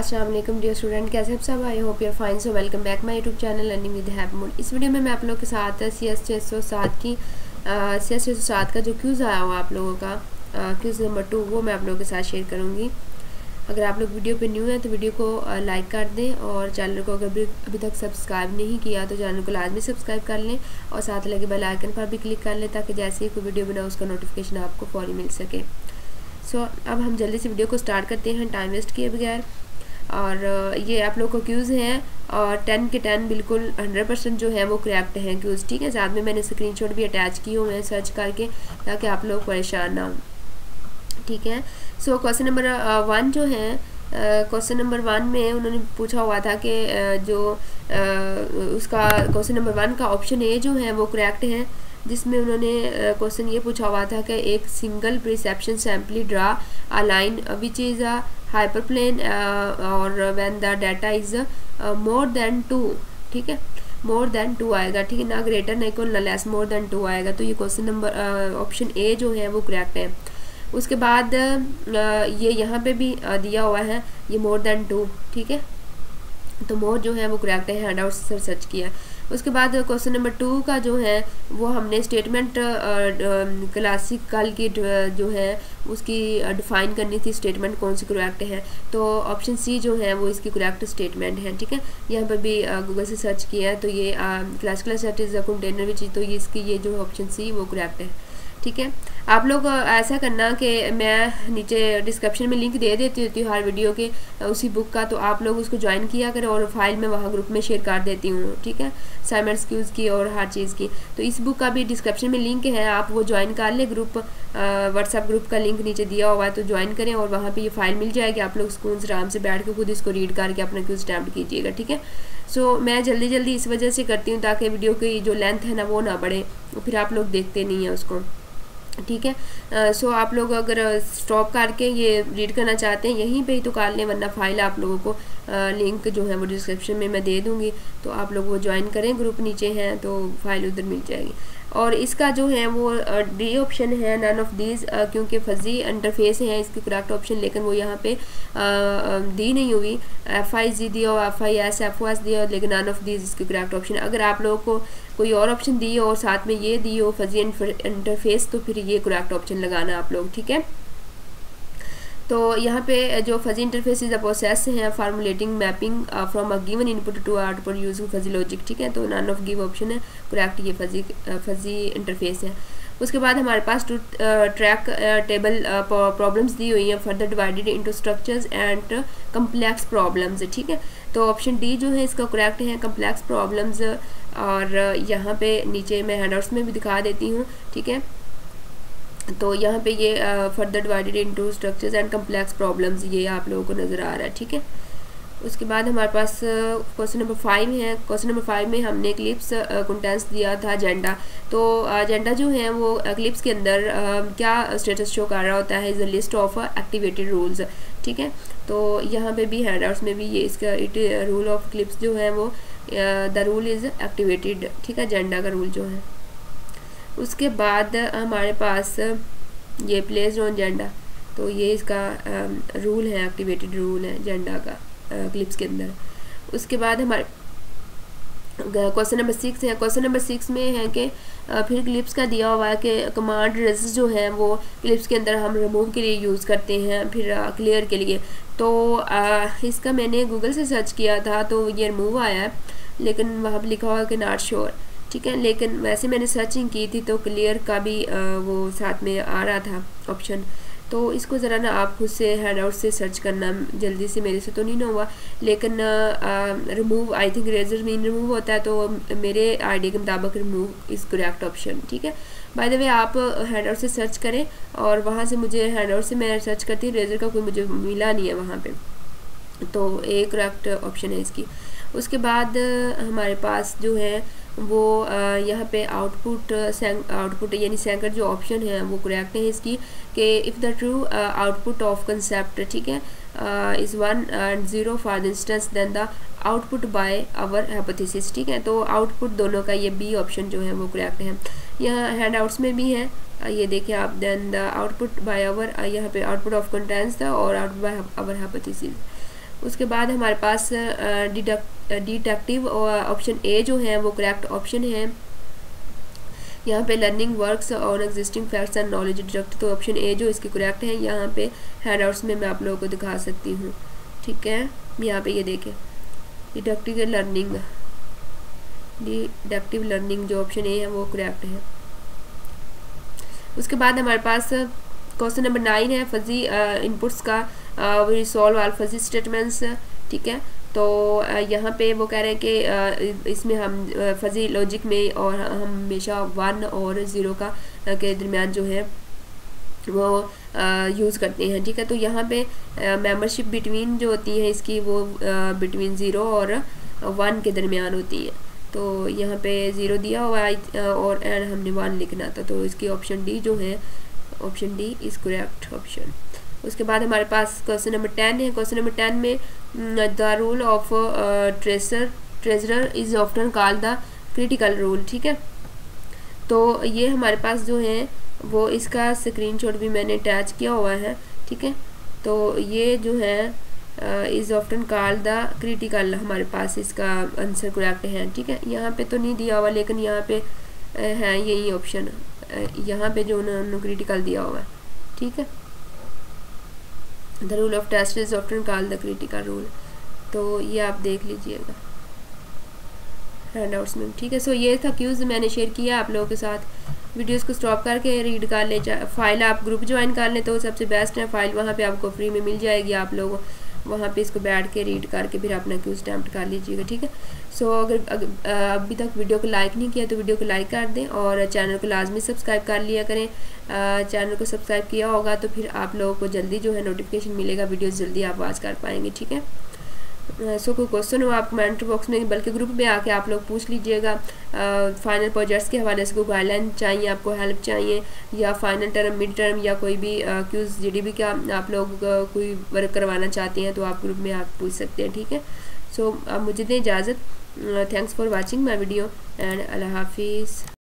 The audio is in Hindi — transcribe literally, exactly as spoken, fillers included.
अस्सलाम वालेकुम डियर स्टूडेंट, कैसे आप सब? I hope you're fine. So welcome back my YouTube channel learning with happy mood. इस वीडियो में मैं आप लोगों के साथ सी एस छः सौ सात की सी एस छः सौ सात का जो क्यूज़ आया हुआ आप लोगों का क्यूज़ नंबर टू, वो मैं आप लोगों के साथ शेयर करूँगी। अगर आप लोग वीडियो पे न्यू हैं तो वीडियो को लाइक कर दें और चैनल को अगर भी अभी तक सब्सक्राइब नहीं किया तो चैनल को लाजमी सब्सक्राइब कर लें और साथ लगे बेल आइकन पर भी क्लिक कर लें ताकि जैसे ही कोई वीडियो बनाओ उसका नोटिफिकेशन आपको फौरी मिल सके। सो so, अब हम जल्दी से वीडियो को स्टार्ट करते हैं टाइम वेस्ट किए बगैर। और ये आप लोग को क्यूज़ हैं और टेन के टेन बिल्कुल हंड्रेड परसेंट जो है वो करेक्ट हैं क्यूज़, ठीक है। साथ में मैंने स्क्रीनशॉट भी अटैच किए हुए हैं सर्च करके ताकि आप लोग परेशान ना हो, ठीक है। सो क्वेश्चन नंबर वन जो है, क्वेश्चन नंबर वन में उन्होंने पूछा हुआ था कि uh, जो uh, उसका क्वेश्चन नंबर वन का ऑप्शन ए जो है वो करेक्ट है, जिसमें उन्होंने क्वेश्चन uh, ये पूछा हुआ था कि एक single perceptron simply draw a line which is a hyperplane और when the data is more than two, ठीक है। मोर देन टू आएगा, ठीक है, ना ग्रेटर ना इक्वल ना लेस, मोर देन टू आएगा। तो ये क्वेश्चन नंबर ऑप्शन ए जो है वो करेक्ट है। उसके बाद ये यहाँ पे भी दिया हुआ है ये मोर देन टू, ठीक है, तो मोर जो है वो करेक्ट है, हैंड आउट से सर्च किया। उसके बाद क्वेश्चन नंबर टू का जो है वो हमने स्टेटमेंट क्लासिकल की जो है उसकी डिफाइन करनी थी, स्टेटमेंट कौन सी करेक्ट है, तो ऑप्शन सी जो है वो इसकी करेक्ट स्टेटमेंट है, ठीक है। यहाँ पर भी गूगल से सर्च किया है तो ये classical set is a container which, तो ये इसकी ये जो ऑप्शन सी वो करेक्ट है, ठीक है। आप लोग ऐसा करना कि मैं नीचे डिस्क्रिप्शन में लिंक दे देती होती हूँ हर वीडियो के उसी बुक का, तो आप लोग उसको ज्वाइन किया करें और फाइल में वहाँ ग्रुप में शेयर कर देती हूँ, ठीक है, साइमर्स क्यूज़ की और हर चीज़ की। तो इस बुक का भी डिस्क्रिप्शन में लिंक है, आप वो ज्वाइन कर लें। ग्रुप व्हाट्सएप ग्रुप का लिंक नीचे दिया हुआ है तो ज्वाइन करें और वहाँ पर ये फाइल मिल जाएगी। आप लोग स्कूल से आराम से बैठ के खुद इसको रीड करके अपना क्यूज़ अटैम्प्ट कीजिएगा, ठीक है। सो so, मैं जल्दी जल्दी इस वजह से करती हूँ ताकि वीडियो की जो लेंथ है ना वो ना बढ़े, फिर आप लोग देखते नहीं हैं उसको, ठीक है। सो uh, so आप लोग अगर स्टॉप करके ये रीड करना चाहते हैं यहीं पे ही तो कर लें, वरना फाइल आप लोगों को लिंक uh, जो है वो डिस्क्रिप्शन में मैं दे दूँगी, तो आप लोग वो ज्वाइन करें, ग्रुप नीचे हैं तो फाइल उधर मिल जाएगी। और इसका जो है वो डी ऑप्शन है, नन ऑफ दीज, क्योंकि फजी इंटरफेस है इसकी करेक्ट ऑप्शन, लेकिन वो यहाँ पे uh, दी नहीं हुई। एफ आई जी दिया और F I S F O S दिया, लेकिन नन ऑफ दीज इसकी करेक्ट ऑप्शन है। अगर आप लोगों को कोई और ऑप्शन दी हो और साथ में ये दी हो फजी इंटरफेस, तो फिर ये करेक्ट ऑप्शन लगाना आप लोग, ठीक है। तो यहाँ पे जो fuzzy interface is a process है formulating mapping from a given input to output using fuzzy logic, ठीक है, तो नन ऑफ गिव ऑप्शन है करेक्ट, ये फजी फजी इंटरफेस है। उसके बाद हमारे पास टू ट्रैक टेबल प्रॉब्लम्स दी हुई हैं, further divided into structures and complex problems, ठीक है। तो ऑप्शन डी जो है इसका करेक्ट है, कम्प्लेक्स प्रॉब्लम्स, और यहाँ पे नीचे मैं हैंडआउट्स में भी दिखा देती हूँ, ठीक है। तो यहाँ पे ये further divided into structures and complex problems ये आप लोगों को नज़र आ रहा है, ठीक है। उसके बाद हमारे पास क्वेश्चन नंबर फाइव है। क्वेश्चन नंबर फाइव में हमने इक्लिप्स कंटेंट्स दिया था एजेंडा, तो एजेंडा जो है वो इक्लिप्स के अंदर uh, क्या स्टेटस शो कर रहा होता है, is a list of activated rules, ठीक है। तो यहाँ पे भी हैंडआउट्स में भी ये इसका इट रूल ऑफ इक्लिप्स जो है वो द रूल इज़ एक्टिवेटेड, ठीक है, एजेंडा का रूल जो है। उसके बाद हमारे पास ये प्लेस्ड ऑन एजेंडा, तो ये इसका रूल है, एक्टिवेटेड रूल है एजेंडा का क्लिप्स के अंदर। उसके बाद हमारे क्वेश्चन नंबर सिक्स है। क्वेश्चन नंबर सिक्स में है कि फिर क्लिप्स का दिया हुआ है कि कमांड रेजिस्ट जो है वो क्लिप्स के अंदर हम रिमूव के लिए यूज़ करते हैं, फिर क्लियर के लिए। तो आ, इसका मैंने गूगल से सर्च किया था तो ये रिमूव आया है, लेकिन वहाँ पर लिखा हुआ कि नॉट श्योर, ठीक है। लेकिन वैसे मैंने सर्चिंग की थी तो क्लियर का भी आ, वो साथ में आ रहा था ऑप्शन, तो इसको ज़रा ना आप खुद से हैंडआउट से सर्च करना, जल्दी से मेरे से तो नहीं ना हुआ, लेकिन remove I think razor mean remove होता है, तो मेरे आइडिया के मुताबिक रिमूव इज़ करेक्ट ऑप्शन, ठीक है। बाय द वे आप हैंडआउट से सर्च करें और वहाँ से मुझे हैंडआउट से मैं सर्च करती हूँ, रेजर का कोई मुझे मिला नहीं है वहाँ पे, तो एक करेक्ट ऑप्शन है इसकी। उसके बाद हमारे पास जो है वो यहाँ पे आउटपुट आउटपुट यानी सैंकर जो ऑप्शन है वो करेक्ट है इसकी, कि if the true output of concept, ठीक है, is one and zero for the instance then the output by our hypothesis, ठीक है। तो आउटपुट दोनों का ये बी ऑप्शन जो है वो करेक्ट है। यहाँ हैंड आउट्स में भी है, ये देखिए आप, then the output by our, यहाँ पे आउटपुट ऑफ कंटेंट्स था और आउटपुट बाय आवर हाइपोथेसिस। उसके बाद हमारे पास डिडक्ट डिडक्टिव ऑप्शन ए जो है वो करेक्ट ऑप्शन है। यहाँ पे learning works on existing facts and knowledge deduct, तो ऑप्शन ए जो इसकी करेक्ट है। यहाँ पे हैंडआउट्स में मैं आप लोगों को दिखा सकती हूँ, ठीक है। यहाँ पे ये देखें डिडक्टिव लर्निंग, डिडक्टिव लर्निंग जो ऑप्शन ए है वो करेक्ट है। उसके बाद हमारे पास क्वेश्चन नंबर नाइन है फजी इनपुट्स का, we solve all fuzzy statements, ठीक है। तो यहाँ पे वो कह रहे हैं कि इसमें हम फजी लॉजिक में और हम हमेशा वन और ज़ीरो का के दरमियान जो है वो यूज़ करते हैं, ठीक है। तो यहाँ पे मेंबरशिप बिटवीन जो होती है इसकी वो बिटवीन ज़ीरो और वन के दरमियान होती है। तो यहाँ पे ज़ीरो दिया हुआ है और एंड हमने वन लिखना था, तो इसकी ऑप्शन डी जो है, option D is correct option. उसके बाद हमारे पास क्वेश्चन नंबर टेन है। क्वेश्चन नंबर टेन में the rule of treasure treasurer is often called the critical rule, ठीक है। तो ये हमारे पास जो है वो इसका स्क्रीनशॉट भी मैंने अटैच किया हुआ है, ठीक है। तो ये जो है is often called the critical, हमारे पास इसका आंसर करेक्ट है, ठीक है। यहाँ पे तो नहीं दिया हुआ लेकिन यहाँ पे है यही ऑप्शन, यहाँ पे जो उन्होंने क्रिटिकल दिया हुआ है, ठीक है। The rule of test is often called the critical rule, तो ये आप देख लीजिएगा हैंडआउट्स में, ठीक है। सो ये था क्यूज़ मैंने शेयर किया आप लोगों के साथ। वीडियोस को स्टॉप करके रीड कर ले, फाइल आप ग्रुप ज्वाइन कर लें तो सबसे बेस्ट है, फाइल वहाँ पे आपको फ्री में मिल जाएगी, आप लोग वहाँ पे इसको बैठ के रीड करके फिर अपना क्यूज़ अटेम्प्ट कर लीजिएगा, ठीक है। सो so, अगर, अगर अभी तक वीडियो को लाइक नहीं किया तो वीडियो को लाइक कर दें और चैनल को लाजमी सब्सक्राइब कर लिया करें। चैनल को सब्सक्राइब किया होगा तो फिर आप लोगों को जल्दी जो है नोटिफिकेशन मिलेगा, वीडियोस जल्दी आप वॉच कर पाएंगे, ठीक है। सो कोई क्वेश्चन हो आप कमेंट बॉक्स में बल्कि ग्रुप में आके आप लोग पूछ लीजिएगा। फाइनल प्रोजेक्ट्स के हवाले से कोई गाइडलाइन चाहिए, आपको हेल्प चाहिए, या फाइनल टर्म मिड टर्म या कोई भी क्यूज़ जीडीबी का आप लोग कोई वर्क करवाना चाहते हैं तो आप ग्रुप में आप पूछ सकते हैं, ठीक है। सो अब मुझे दें इजाज़त। Thanks for watching my video and अल्लाह हाफिज़।